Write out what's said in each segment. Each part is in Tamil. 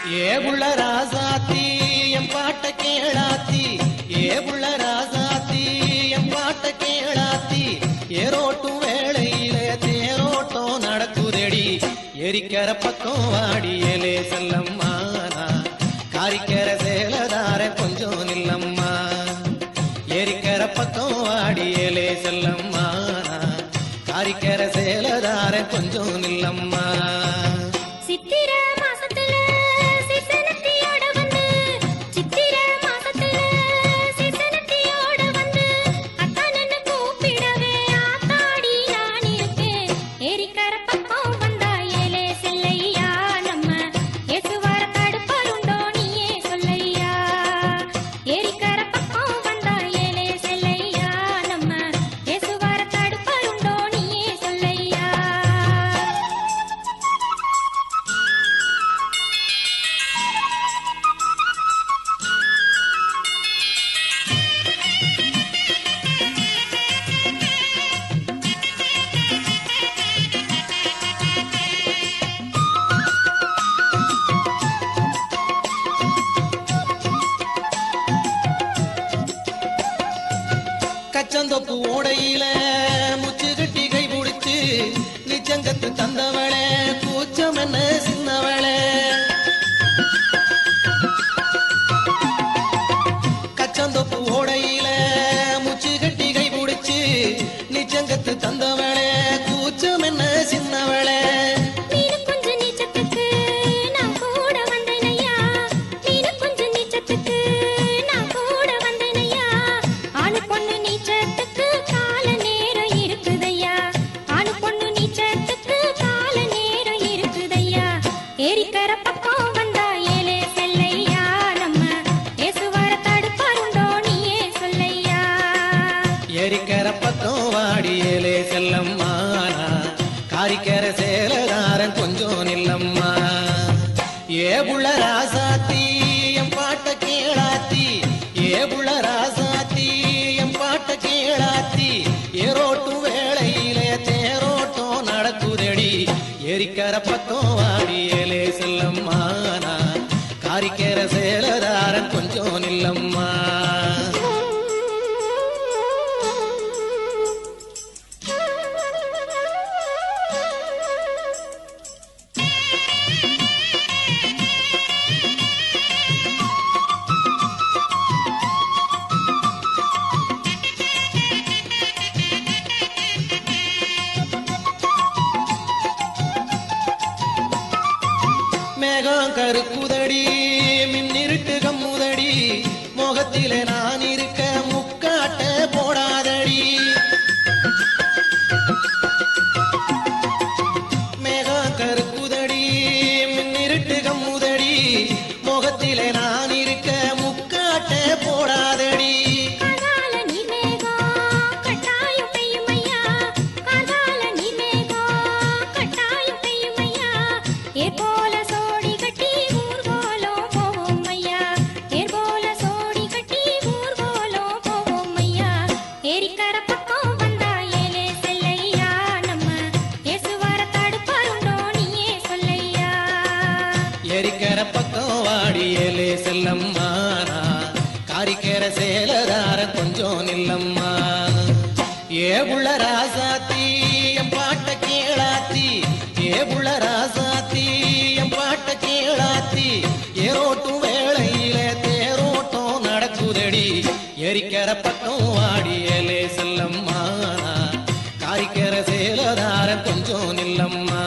ஏ புள்ள ராசாத்தி என் பாட்ட கேளாத்தி, ஏ புள்ள ராசாத்தி என் பாட்ட கேளாத்தி, ஏரோட்டும் வேளையிலே தேரோட்டம் நடக்குதடி, எரிக்கிற பக்கம் வாடியலே செல்லம்மா, காரிக்கிற சேலதார கொஞ்சம் நில்லம்மா, எரிக்கிற பக்கம் வாடியலே செல்லம்மா, காரிக்கிற சேலதார கொஞ்சம் நில்லம்மா. சித்திர மாசத்துல சிசனத்தியோட வந்து, சித்திர மாசத்துல சிசனத்தியோட வந்து, அத்தானன்னு கூப்பிடவே ஆத்தாடி நான் இருக்கேன், ஏரிக்கர பக்கம் வந்தா ஏலே செல்லையா, நம்ம ஏசுவார தடுப்பாருண்டோ நீயே சொல்லையா, ஏரிக்கர பக்கம் வந்தா ஏலே செல்லையா, நம்ம ஏசுவார தடுப்பாருண்டோ நீயே சொல்லையா. கச்சந்தொப்பு ஓடையில முச்சு கட்டி கை பிடிச்சு நிச்சங்கத்து தந்தவளே, கூச்சம் என்ன சின்னவளே, கச்சந்தொப்பு ஓடையில முச்சு கட்டி கை பிடிச்சு நிச்சங்கத்து தந்தவளே, கூச்சம் என்ன சின்னவளே, நீனு கொஞ்சம் நீச்சத்துக்கு நான் கூட வந்தேனையா, நீனு கொஞ்சம் நீச்சத்துக்கு நான் கூட வந்தேனையா, ஆணு பொண்ணு நீச்சத்துக்கு கால நேரம் இருக்குதையா, ஆணு பொண்ணு நீச்சத்துக்கு கால நேரம் இருக்குதையா, ஏரிக்கர பக்கம் வந்தா ஏலே செல்லையா, நம்ம ஏசுவார தடுப்பாருண்டோ நீயே சொல்லையா. எரிக்கிற பக்கம் வாடியலே செல்லம்மா, காரிக்கிற சேலதாரன் கொஞ்சம் நில்லம்மா. ஏ புள்ள ராசாத்தி என் பாட்ட கேளாத்தி, ஏ புள்ள ராசாத்தி என் பாட்ட கேளாத்தி, ஏரோட்டும் வேளையிலே தேரோட்டம் நடக்குதடி, எரிக்கிற பக்கம் வாடியலே செல்லம்மா, காரிக்கிற சேலதாரன் கொஞ்சம் நில்லம்மா. மேகம் கருக்குதடி மின்னிருட்டு கம்முதடி, முகத்திலே நான் இருக்க முக்காட்ட போடாதடி, மேகம் கருக்குதடி மின்னிருட்டு கம்முதடி, முகத்திலே நான் இருக்க முக்காட்ட போடாதடி, காதால நீர் மேகம் கட்டாயம் பெய்யுமையா, காதால நீர் மேகம் கட்டாயம் பெய்யுமையா, ஏர் போல சோடி கட்டி ஊர்கோலம் போவோம் ஐயா, ஏர் போல சோடி கட்டி ஊர்கோலம் போவோம் ஐயா, ஏரிக்கர பக்கம் வந்தா ஏலே செல்லையா, நம்ம ஏசுவார தடுப்பாருண்டோ நீயே சொல்லையா. எரிக்கிற பக்கம் வாடியலே செல்லம்மா, காரிக்கிற சேலதார கொஞ்சம் நில்லம்மா. ஏ புள்ள ராசாத்தி என் பாட்ட கேளாத்தி, ஏ புள்ள ராசாத்தி என் பாட்ட கேளாத்தி, ஏரோட்டும் வேளையிலே தேரோட்டம் நடக்குதடி, எரிக்கிற பக்கம் வாடியலே செல்லம்மா, காரிக்கிற சேலதார கொஞ்சம் நில்லம்மா.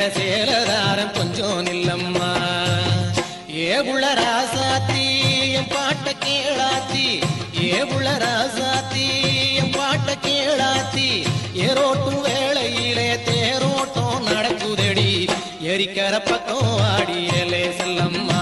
காரிக்கர சேலதாரம் கொஞ்சம் நில்லம்மா. ஏ புள்ள ராசாத்தி என் பாட்ட கேளாத்தி, ஏ புள்ள ராசாத்தி என் பாட்ட கேளாத்தி, ஏரோட்டும் வேளையிலே தேரோட்டம் நடக்குதடி, எரிக்கர பக்கம் ஆடியலே செல்லம்மா.